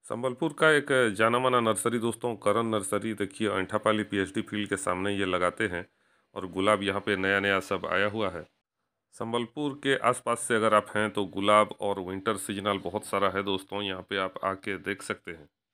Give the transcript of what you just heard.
संबलपुर का एक जाना माना नर्सरी दोस्तों करण नर्सरी देखिए अंठापाली पीएचडी फील्ड के सामने ये लगाते हैं। और गुलाब यहाँ पे नया नया सब आया हुआ है। संबलपुर के आसपास से अगर आप हैं तो गुलाब और विंटर सीजनल बहुत सारा है दोस्तों, यहाँ पे आप आके देख सकते हैं।